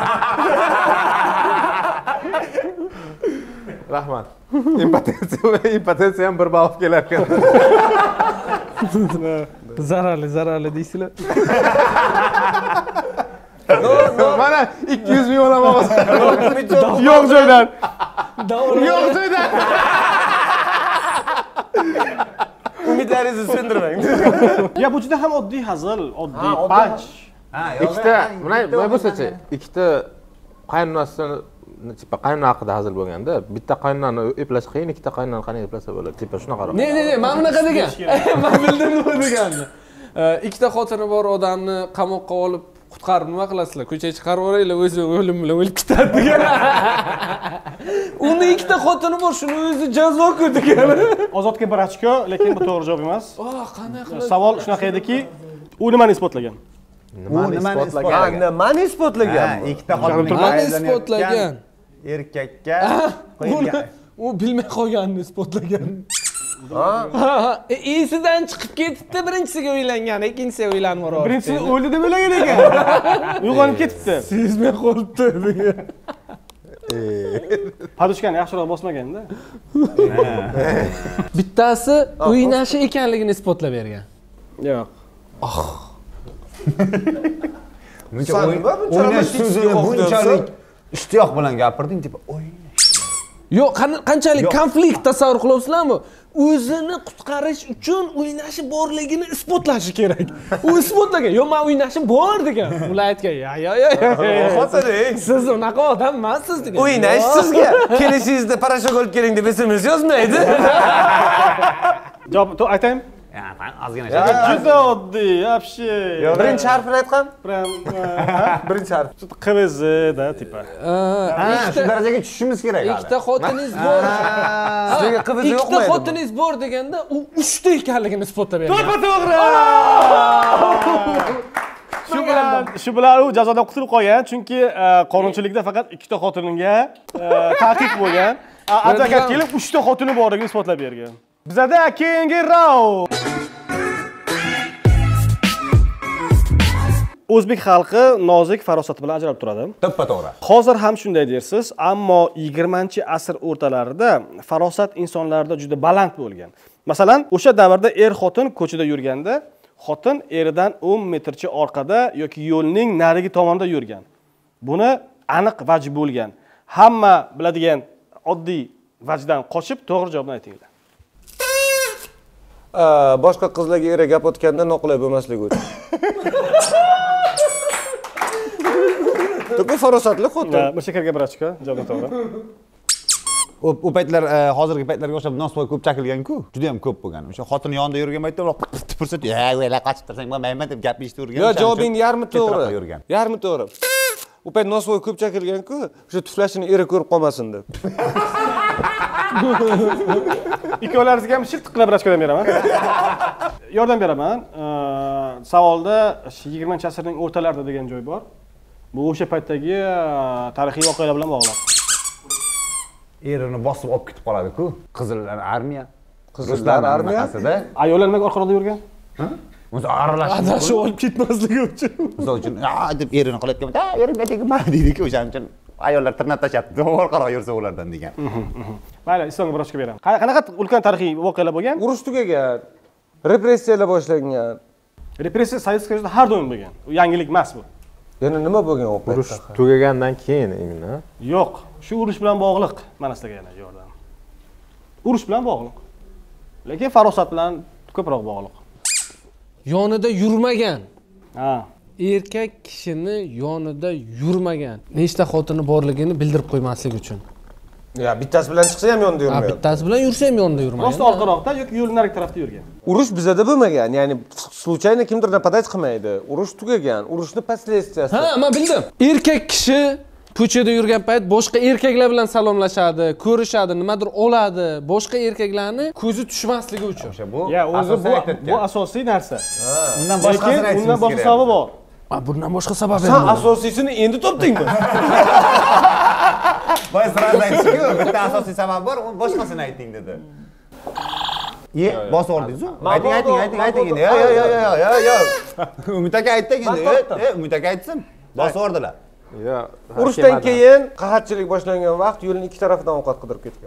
Rahmat. Impotensiya ham bir ball olib kelar ekan. Zararli deysizlar. Mana 200 ming olaman. Yo'q joydan. Yo'q joydan. Umidlaringizni sindirmang. Ya bu juda ham oddiy hazil, oddiy punch. Ikkita, mana bo'lsa-chi, ikkita qaynonasini tipa qaynona haqida hazil bo'lganda, bitta qaynonani eplash qiyin, ikkita qaynonani qanday eplasa bo'ladi? Tipa shunaqa. Ne, men bunaqa degan. Men bildim nima deganini. Ikkita xotini bor odamni qamoqqa olib qutqarib nima qilasizlar? Ko'chaga chiqarib yuboraylar, o'zi o'lim bilan o'lib ketadi degan. Uni ikkita xotini bor, shuni o'zi jazo-ku degan. Ozodga 1 ochko, lekin bu to'g'ri javob emas. Qanday qilib? Savol shunaqa ediki, u nimani isbotlagan? Nimani isbotlagan? Ikkita xotin Nimani isbotlagan? erkakka qo'yilgan. U bilmay qolganini isbotlagan. Esidan chiqib ketibdi, birinchisiga uylangan, ikkinchisiga uylanib yubordi. Birinchisi o'ldi deb o'ylagan ekan. Uyg'onib ketibdi. Sezmay qolibdi degan. Podushkani yaxshiroq bosmaganda. Bittasi o'ynashi ekanligini isbotlab bergan. Yo'q. O'ynash so'zini bunchalik ishtiyoq bilan gapirding deb o'ynash. Yo'q, qanchalik konflikt tasavvur qilyapsizlarmi? O'zini qutqarish uchun o'ynashi borligini isbotlashi kerak. U isbotlagan. Yo'q, men o'ynashim bor degan. Ular aytgan, "Yo. Xotining, Siz unaqa odam emassiz" degan. o'ynash sizga kelishingizda parashok olib keling deb SMS yozmaydi. Javob aytaymi? Ozgina Juda oddiy, вообще. Birinchi harfini aytqan? Prям Birinchi harf. QVZ da tipa. shu darajaga tushishimiz kerak hali. Ikkita xotiningiz bor. Sizga qiviz yo'qmi? Ikkita xotiningiz bor deganda u 3 ta ekanligini isbotlab bergan. To'g'ri. Shu bilan u jazodan qutulib qolgan, chunki qonunchilikda faqat 2 ta xotinga taqiq bo'lgan. Advokat kelib 3 ta xotini borligini isbotlab bergan. Bizada keyingi raund. O'zbek xalqi nozik farosati bilan ajralib turadi. To'ppa-to'g'ri. Hozir ham shunday dersiz, ammo 20-asr o'rtalarida farosat insonlarda juda baland bo'lgan. Masalan, o'sha davrda er-xotin ko'chada yurganda, xotin eridan 10 metrcha orqada yoki yo'lning narigi tomonida yurgan. Buni aniq vaj bo'lgan. Hamma biladigan oddiy vajdan qochib to'g'ri javobni aytinglar. Boshqa qizlarga era gap o'tganda noqulay bo'lmasligi uchun. To'g'ri farosatli xotin. Mushakarga 1 ochko, javob to'g'ri. U paytlar hozirgi paytlarga o'xshab nosvoy ko'p chakilgan-ku. Juda ham ko'p bo'lgan. O'sha xotin yonida yurgan paytda ular fursat, "Voyla qochib tursang, mayman" deb gapirishtirgan. Yo'q, javobing yarmi to'g'ri. Yurgan. Yarmi to'g'ri. U payt nosvoy ko'p chakilgan-ku, o'sha tuflashini eri ko'rib qolmasin deb. Ikkovlaringizga ham shift qilib 1 ochkodan beraman. Yordam beraman. Savolda 20-asrning o'rtalarida degan joy bor. Bu o'sha paytdagi tarixiy voqealar bilan bog'liq. Erini bosib olib ketib qoladi-ku. Qizillar armiya. Qizillar armiyasida Ayollar nimaga orqaroqda yurgan? O'zi aralashib olib ketmasligi uchun. Misol uchun, deb erini qilayotgan, erimga tegma deydi-ku, o'shaning uchun ayollar tirnab tashlabdi, orqaroq yursa ulardan degan. Mayli, Islomga 1 ochko beraman. Qanaqa ulkan tarixiy voqealar bo'lgan? urush tugagan. Repressiyalar boshlangan. Repressiya Sovetskiy Soyuzda har doim bo'lgan. U yangilik emas bu. Yana nima bo'lgan u paytda? Urush tugagandan keyin imini. Yo'q, shu urush bilan bog'liq. Mana sizlarga yana yordam. Urush bilan bog'liq. Lekin farosat bilan ko'proq bog'liq. Yonida yurmagan. Ha. Erkak kishini yonida yurmagan. Nechta xotini borligini bildirib qo'ymaslik uchun. Ya bittasi bilan chiqsa ham yonida yurmaydi. Bittasi bilan yursa ham yonida yurmaydi. Rost orqaroqda yoki yo'l narigi tarafda yurgan. Urush bizada bo'lmagan, ya'ni случайно kimdir napadать qilmaydi. Urush tugagan, urushni последствияsi. Ha, men bildim. Erkak kishi ko'chada yurgan payt boshqa erkaklar bilan salomlashadi, ko'rishadi, nimadir oladi, boshqa erkaklarni ko'zi tushmasligi uchun. O'sha bu. Ya, o'zi bu asosiy narsa. Undan boshqasini aytishimiz undan boshqa kerak. sababi bor. Bundan boshqa sabab Sen yo'q. asosiysini endi topdingmi? Voy, sirani aytishku, bitta asosiy sabab bor, uni boshqasini ayting dedi. Bosib oldingiz-ku? Ayting. Yo. Umid aka aytdi endi. Umid aka aytsin. Bosib oldilar. Yo. Urushdan keyin qahatchilik boshlangan vaqt yo'lning ikki tarafidan ovqat qidirib ketgan.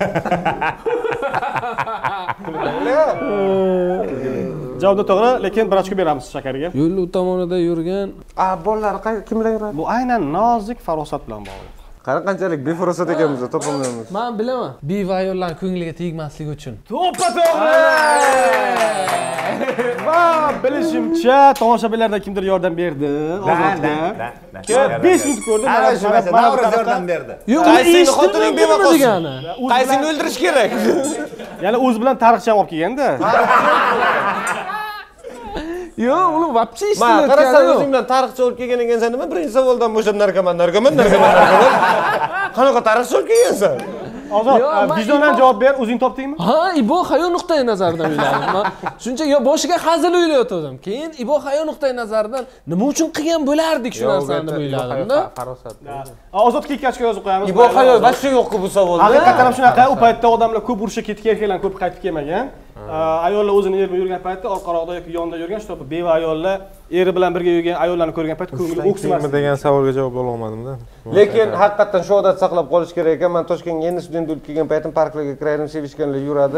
Javob to'g'ri, lekin 1 ochko beramiz shakarga. Yo'l u tomonida yurgan. Bolalar kim bilan yuradi? Bu aynan nozik farosat bilan bog'liq. Qanchalik befarosat ekanmiz, topolmaymiz. Men bilaman. Beva ayollarning ko'ngliga tegmasligi uchun. To'g'ri. Va bilishimcha tomoshabinlardan kimdir yordam berdi Ozodga. 5 minut ko'rdim. Mana yordam berdi. Yo'q, Qaysini xotining beva qolsin? degani. Qaysini o'ldirish kerak? Ya'ni o'zi bilan tarixcham olib kelganda. Yo'q, ular вообще Ma, ishlayotgani qarasam yo'q. o'zing bilan tarixchi olib kelgan ekansan, nima birinchi savoldan boshlab narkoman. Qanaqa tarixchi olib kelgansan? Ozod, Yo'q, men vijdonan javob ber, o'zing topdingmi? Ha, Ibo Hayo nuqtai nazaridan o'yladim. Men shuncha yo boshiga hazil o'ylayotgandim. Keyin Ibo Hayo nuqtai nazaridan nima uchun qilgan bo'lardik shu narsani deb o'yladim-da. Farosat. Ozod ikkachga yozib qo'yamiz. Ibo Hayo boshqa yo'q-ku bu savolda. Haqiqatan ham shunaqa, u paytda odamlar ko'p urushga ketgan, erkaklar ko'p qaytib kelmagan. Ayollar o'zini eri bilan yurgan paytda orqaroqda yoki yonida yurgan, shu to'pa beva ayollar eri bilan birga yurgan ayollarni ko'rgan payt ko'ngli o'ksimas degan savolga javob ola olmadim-da. Lekin haqiqatan shu odat saqlab qolish kerak ekan. Men Toshkentga endi student bo'lib kelgan paytim parklarga kiraydim, sevishganlar yuradi.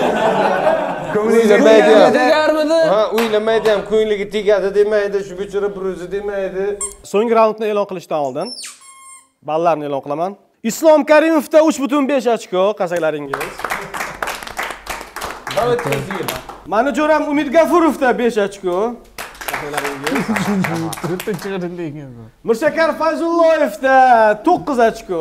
Tegarmidi? Ha, o'ylamaydi ham, ko'ngliga tegadi demaydi, shu bechora bir o'zi demaydi. So'nggi raundni e'lon qilishdan oldin ballarni e'lon qilaman. Islom Karimovda 3.5 ochko qasaklaringiz. Davet Tezil. Manajoram Umid Gafurovda 5 ochko qasaklaringiz. Mirshakar Fayzulloyevda 9 ochko.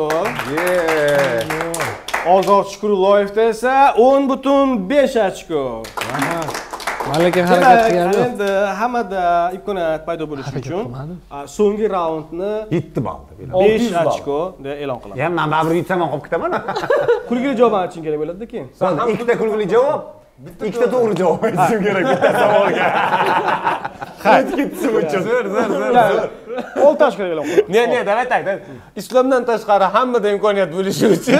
Ozod Shukurulloyevda esa 10.5 ochko. Malaka harakat qilgan yo'q. Endi hammada imkoniyat paydo bo'lishi uchun so'nggi raundni 7 ball. 5 ochko deb e'lon qilaman. Ya men baribir yutsam ham qolib ketaman. Kulgili javob aytishing kerak bo'ladi keyin. Ikkita kulgili javob, ikkita to'g'ri javob aytishim kerak bitta savolga. Qayt ketsin uchun. Zo'r. 6 ochko e'lon qilaman. Ne, davet ayt. Islomdan tashqari hammada imkoniyat bo'lishi uchun.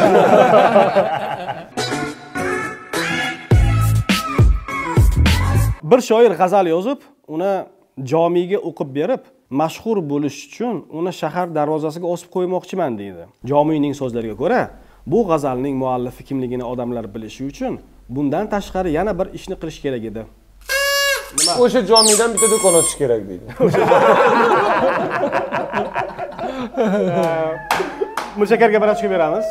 Bir shoir g'azal yozib, uni jomiga o'qib berib, mashhur bo'lish uchun uni shahar darvozasiga osib qo'ymoqchiman deydi. Jomining so'zlariga ko'ra, bu g'azalning muallifi kimligini odamlar bilishi uchun bundan tashqari yana bir ishni qilish kerak edi. Nima? O'sha jomidan bitta do'kon ochish kerak deydi. Murshakarga bir ochko beramiz.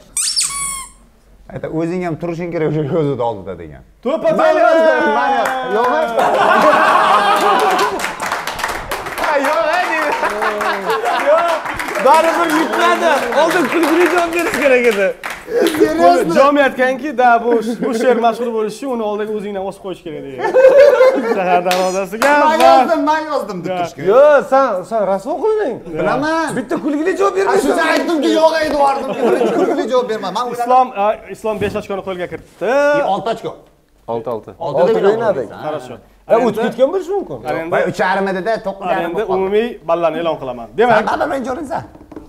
Ayta o'zing ham turishing kerak o'sha ko'zida oldida degan. To'pa Yo'q. Baribir yukladi. Oldin kulgili javob berish kerak edi. Jomi aytganki, da bu she'r mashhur bo'lishi uchun uni oldiga o'zingdan osib qo'yish kerak degan. Shahar darvozasiga. Men yozdim deb turish kerak. Yo, sen rasvo qilding. Bilaman. Bitta kulgili javob bermaysan. Shuncha aytdimki, yo'q Eduardim. Birinchi kulgili javob berma. Men Islom 5 ochkoni qo'lga kiritdi. 6 ochko. 6-6. 6 deb o'ynadik. Хорошо. O'tib ketgan bo'lishi mumkin. Voy 3,5 edida 9,5. Endi umumiy ballarni e'lon qilaman. Demak, Mana birinchi o'rinsan.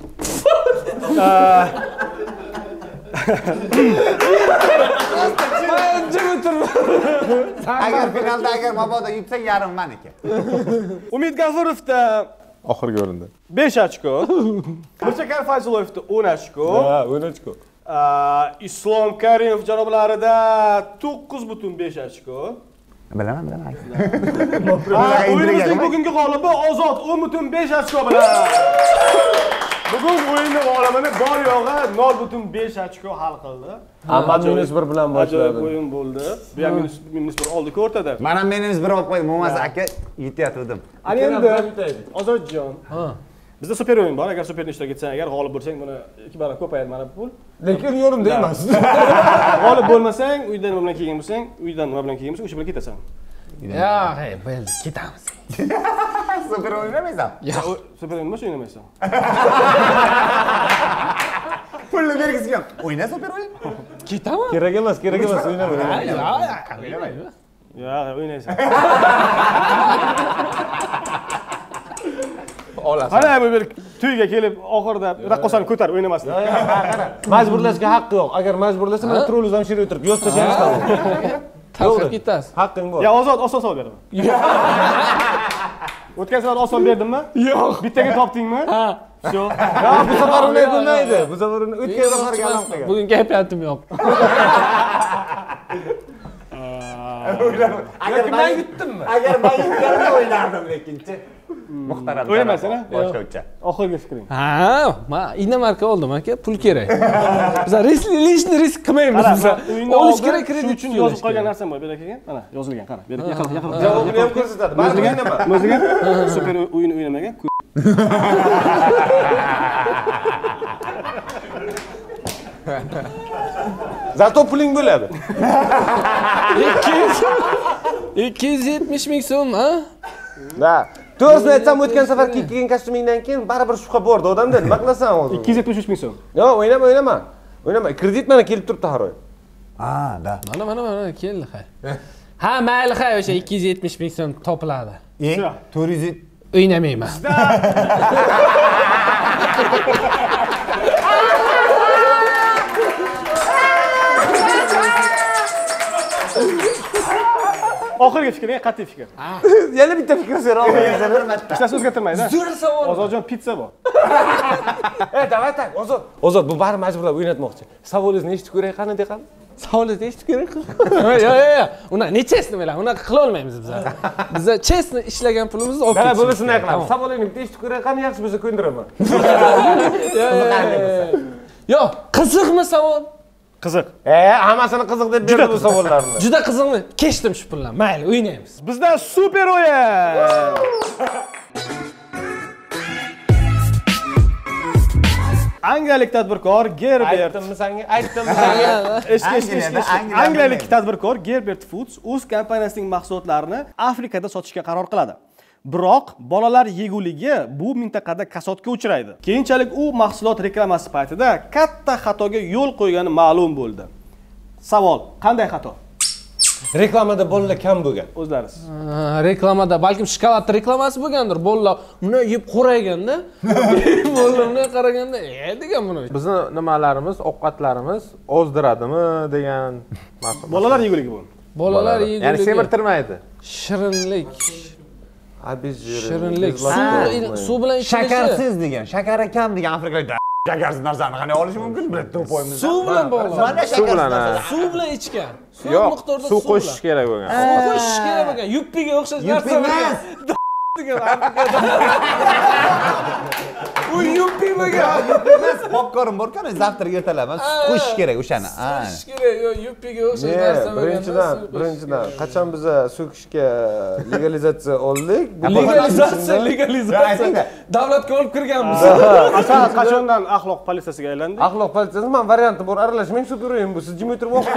Agar finalda mabodo yutsang yarim meniki. Umid Gafurovda Oxirgi o'rinda. 5 ochko. Mirshakar Fayzulloyevda 10 ochko. Ha, 10 ochko. Islom Karimov janoblarida 9.5 ochko. Bilaman. O'yinimizning bugungi g'olibi Ozod 10.5 ochko bilan. Bugun o'yinning g'olibini bor yo'g'i 0.5 ochko hal qildi. Hamma -1 bilan boshladi. O'yin bo'ldi. Bu ham -1 oldi-ku o'rtada. Mana menimiz bir olib qo'ydim. Mo'maz aka yetayotgandim. Ana endi Ozodjon. Bizda super o'yin bor. Agar superda ishtirok etsang, agar g'olib bo'lsang, buni 2 barobar ko'payadi mana bu pul. Lekin yo'rimda emas. G'olib bo'lmasang, uydan nima bilan kelgan bo'lsang, uydan nima bilan kelgan bo'lsang, o'sha bilan ketasan. Ya, biz ketamiz. Super o'ynamaysan. Super o'yin bo'lsa o'ynamaysan. Pulni bergisi yo'q. O'yna super o'yin. Ketaman. Kerak emas, o'ynama. Ya, o'ynaysan. Olasan. Qana bu bir to'yga kelib, oxirida raqqosani ko'tarib o'ynamasdan. Qara. Majburlashga haqqi yo'q. Agar majburlasa, men troluzdan shirib o'tirib, yoz tashlaymiz tamom. Tashlab ketasiz. Haqqing bor. Ya Ozod oson savol beraman. O'tgan safar oson berdimmi? Yo'q. Bittaga topdingmi? Ha. Shu. Ya, bu safar unday bo'lmaydi. Bu safar o'tgan safarga alam qilgan. Bugun kayfiyatim yo'q. Agar men yutdimmi? Agar men yutganimda o'ynardim lekinchi. Muhtaram. O'ynamaysan, a? Boshqacha. Oxirgi fikring. Ha, men inamarka oldim aka, pul kerak. Biz risk qilmaymiz biz. Olish kerak, kredit uchun yozib qolgan narsam bor, beraka ekan. Mana, yozilgan, qara. Beraka, yaqin. Javobini ham ko'rsatadi. Baribir o'ynama. O'ziga super o'yin o'ynamagan. Zato puling bo'ladi. 270 ming so'm, ha? Da. To'g'risini aytsam, o'tgan safar kiygan kostyumingdan keyin baribir shubha bordi odamda. Nima qilasan o'zi? 273 ming so'm. Yo'q, o'ynama. O'ynama. Kredit mana kelib turibdi har oy. Da. Mana keldi hay. Ha, mayli hay, o'sha 270 ming so'm topiladi. 400 O'ynamayman. Oxirgi fikring qat'iy fikr. Yana bitta fikr so'ra Hech narsa o'zgartirmaydi. Zo'r savol. Ozodjon pizza bor. Davay tak, Ozod, bu bari majburlab o'ynatmoqchi. Savolingizni eshitib ko'ray qani deqam. Savolni eshitib kerak. Yo'q. Uni nechasini bilan, uni qila olmaymiz biz. Biz chestni ishlagan pulimizni olib Mana buni shunday qilamiz. Savolingni bitta eshitib ko'ray qani yaxshi bo'lsa ko'ndiraman. Yo'q, qiziqmi savol? Qiziq. Hammasini qiziq deb berdi bu savollarni. Juda qiziqmi? Kechdim shu pullarni. Mayli, o'ynaymiz. Bizdan super o'yin. Angliyalik tadbirkor Gerbert Aytdim. Angliyalik tadbirkor Gerbert Foods o'z kompaniyasining mahsulotlarini Afrikada sotishga qaror qiladi. Biroq bolalar yeguligi bu mintaqada kasodga uchraydi. Keyinchalik u mahsulot reklamasi paytida katta xatoga yo'l qo'ygani ma'lum bo'ldi. Savol: qanday xato? Reklamada bolalar kam bo'lgan. O'zlaringiz. Reklamada balkim shokolad reklamasi bo'lgandir. Bolalar uni yeb qo'rayganda, bolalar uni qaraganda, degan buni. Bizni nimalarimiz, ovqatlarimiz ozdiradimi degan masala. Bolalar yeguligi bu. Bolalar yeguligi. Ya'ni semirtirmaydi. Shirinlik. Shirinlik. Suv bilan ichilishi. shakarsiz degan, shakari kam degan afrikaliklar shakarsiz narsani qanday olish mumkin? Bir to'poyimiz. Suv bilan bog'liq. Suv bilan. Suv bilan ichgan. Yo'q, suv qo'shish kerak bo'lgan. Qo'shish kerak bo'lgan. Yuppiga o'xshash narsa emas. degan Afrikada. U yuppi bo'lgan. Emas, popkorn bor-ku, zavtrak ertalab qo'shish kerak o'shani. Qo'shish kerak, yo yuppiga o'xshash narsa bo'lgan. Birinchidan, qachon biz so'kishga legalizatsiya oldik? Legalizatsiya. Davlatga olib kirganmiz. Aslida qachondan axloq politsiyasiga aylandik? Axloq politsiyasi men varianti bor, aralashmang, sud o'rayim bu. Siz jim o'tirib vaqt.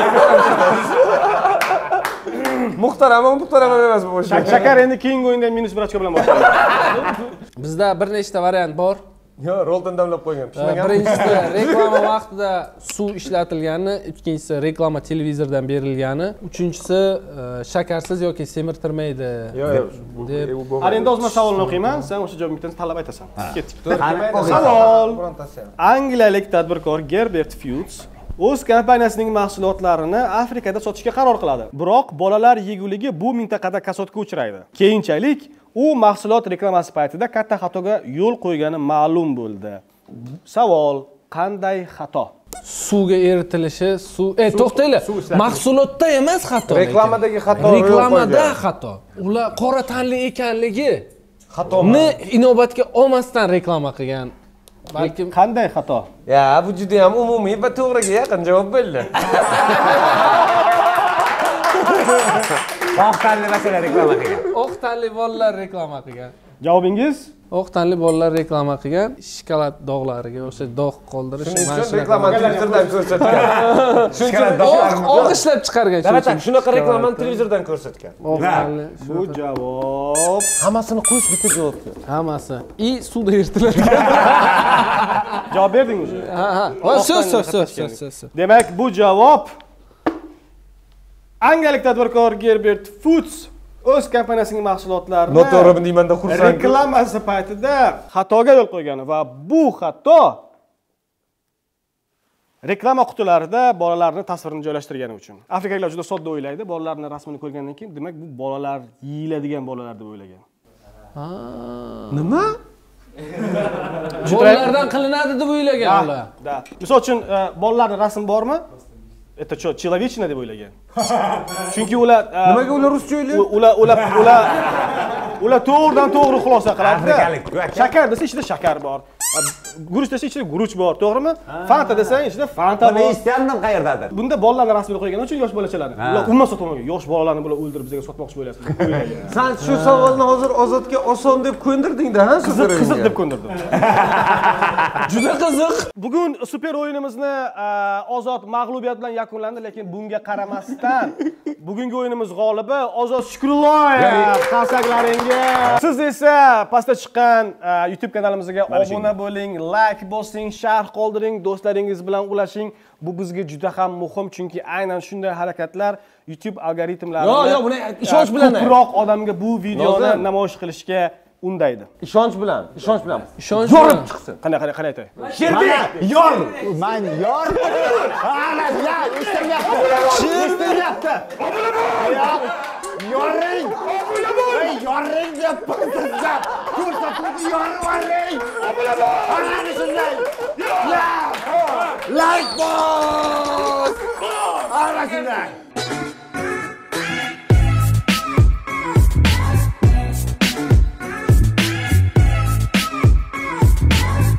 Muhtaram emas bu o'sha. Shakar endi keyingi o'yinda -1 ochko bilan boshlaydi. Bizda bir nechta variant bor. Yo, roldan damlab qo'ygan. Birinchisi reklama vaqtida suv ishlatilgani, ikkinchisi reklama televizordan berilgani, uchinchisi shakarsiz yoki semirtirmaydi. Yo'q. Endi o'zim savolni o'qiyman, sen o'sha javobni bittani tanlab aytasan. Ketdik. Savol. Angliyalik tadbirkor Gerbert Foods o'z kompaniyasining mahsulotlarini Afrikada sotishga qaror qiladi. Biroq bolalar yeguligi bu mintaqada kasodga uchraydi. Keyinchalik u mahsulot reklamasi paytida katta xatoga yo'l qo'ygani ma'lum bo'ldi. Savol: qanday xato? Suvga eritilishi, to'xtanglar. Mahsulotda emas xato. Reklamadagi xato. Reklamada xato. Ular qora tanli ekanligi xatoni inobatga olmasdan reklama qilgan. Balkim qanday xato? Ya, bu juda ham umumiy va to'g'riga yaqin javob bo'ldi. Oq tanli masala reklama qilgan. Oq tanli bolalar reklama qilgan. Javobingiz? Oq tanli bolalar reklama qilgan. Shokolad dog'lariga o'sha dog' qoldirish mana shu reklamani televizordan ko'rsatgan. Oq ishlab chiqargan. Shunaqa reklamani televizordan ko'rsatgan. Oq tanli. Bu javob. Hammasini qo'yish bitta javobga. Hammasi. Suvda eritiladi. Javob berdingiz o'zi. Ha. So'z. Demak, bu javob Angliyalik tadbirkor Gerbert Foods o'z kompaniyasining mahsulotlarini noto'g'ri deymanda xursand. Reklamasi paytida xatoga yo'l qo'ygan va bu xato reklama qutilarida bolalarning tasvirini joylashtirgani uchun. Afrikaliklar juda sodda o'ylaydi. Bolalarning rasmini ko'rgandan keyin, demak, bu bolalar yeyiladigan bolalar deb o'ylagan. Nima? Bolalardan qilinadi deb o'ylagan ular. Da. Misol uchun, bolalarning rasmi bormi? Это что, человечина deb o'ylagan. Chunki ular nimaga ular ruscha o'ylaydi? Ular to'g'ridan to'g'ri xulosa qiladi. Shakar desa ichida shakar bor. guruch desa ichida guruch bor, to'g'rimi? Fanta desang ichida Fanta Men bor. eshitgandim qayerdadir. Bunda bolalarning rasmini qo'ygan uchun yosh bolachalarni. Ular umuman sotolmagan. Yosh bolalarni bular o'ldirib bizga sotmoqchi bo'lyapsiz. Sen shu savolni hozir Ozodga oson deb ko'ndirding-da, ha, Qiziq deb ko'ndirdim. Juda qiziq. Bugun super o'yinimizni Ozod mag'lubiyat bilan yakunlandi, lekin bunga qaramasdan bugungi o'yinimiz g'olibi Ozod Shukrulloyev. Qarsaklaringiz. Siz esa pastda chiqqan YouTube kanalimizga obuna bo'ling, like bosing, sharh qoldiring, do'stlaringiz bilan ulashing. Bu bizga juda ham muhim, chunki aynan shunday harakatlar YouTube algoritmlari Yo'q, buni ishonch bilan. ko'proq odamga bu videoni namoyish qilishga undaydi. Ishonch bilan. Ishonch Yorib chiqsin. Qanday aytay? Sherbek, yor. Men yor. Ana, ya, eshitmayapti. Eshitmayapti. Yoring. Ey, yoring deb sizga. Ko'rsatuvni yoring. Ana shunday. Ya. Like boss. Ana shunday.